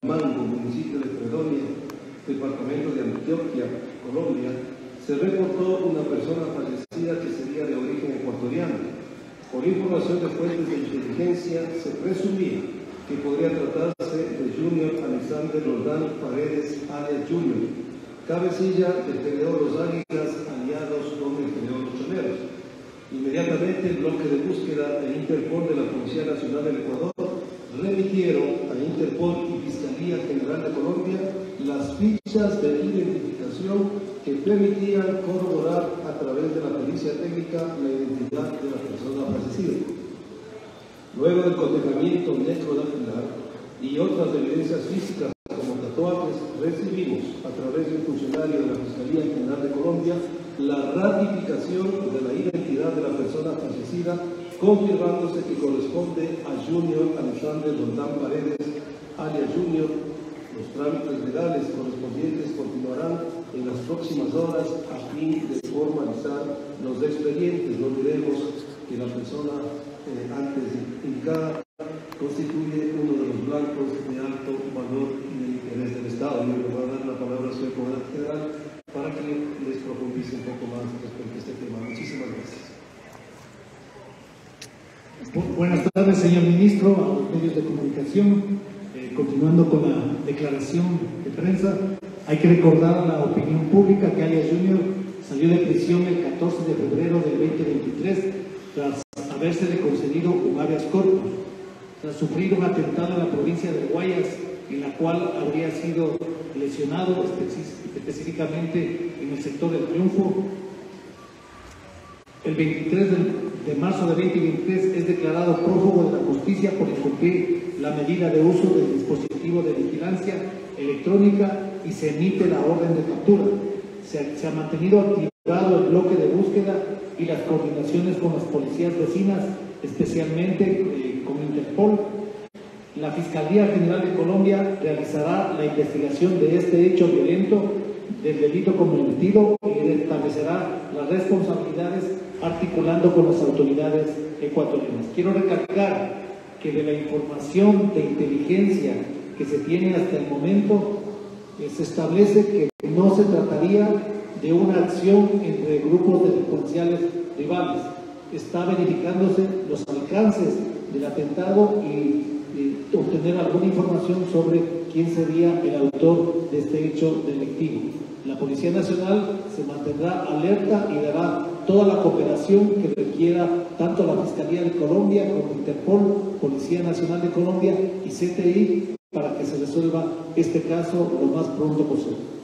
Mango, municipio de Fredonia, departamento de Antioquia, Colombia, se reportó una persona fallecida que sería de origen ecuatoriano. Por información de fuentes de inteligencia, se presumía que podría tratarse de Junior Alexander Roldán Paredes, alias Junior, cabecilla del TVO Los Águilas, aliados con el TVO Los Choneros. Inmediatamente el bloque de búsqueda de Interpol de la Policía Nacional del Ecuador remitieron a Interpol y Fiscalía General de Colombia las fichas de identificación que permitían corroborar a través de la pericia técnica la identidad de la persona fallecida. Luego del cotejamiento necrodacular y otras evidencias físicas como tatuajes, recibimos a través del funcionario de la Fiscalía General de Colombia la ratificación de la identidad de la persona fallecida, confirmándose que corresponde a Junior Alexander Roldán Paredes, alias Junior. Los trámites legales correspondientes continuarán en las próximas horas a fin de formalizar los expedientes. No olvidemos que la persona antes indicada constituye uno de los blancos de alto valor y de interés del Estado. Yo le voy a dar la palabra al señor comandante general para que les profundice un poco más respecto a este tema. Muchísimas gracias. Buenas tardes, señor ministro, a los medios de comunicación. Continuando con la declaración de prensa, hay que recordar a la opinión pública que alias Junior salió de prisión el 14 de febrero del 2023 tras habérsele concedido un habeas corpus, tras sufrir un atentado en la provincia de Guayas, en la cual habría sido lesionado específicamente en el sector del Triunfo. El 23 de marzo de 2023 es declarado prófugo de la justicia por incumplir la medida de uso del dispositivo de vigilancia electrónica y se emite la orden de captura. Se ha mantenido activado el bloque de búsqueda y las coordinaciones con las policías vecinas, especialmente con Interpol. La Fiscalía General de Colombia realizará la investigación de este hecho violento, del delito cometido, y establecerá las responsabilidades articulando con las autoridades ecuatorianas. Quiero recalcar que de la información de inteligencia que se tiene hasta el momento, se establece que no se trataría de una acción entre grupos delincuenciales rivales. Está verificándose los alcances del atentado y obtener alguna información sobre quién sería el autor de este hecho delictivo. La Policía Nacional se mantendrá alerta y dará toda la cooperación que requiera tanto la Fiscalía de Colombia como Interpol, Policía Nacional de Colombia y CTI para que se resuelva este caso lo más pronto posible.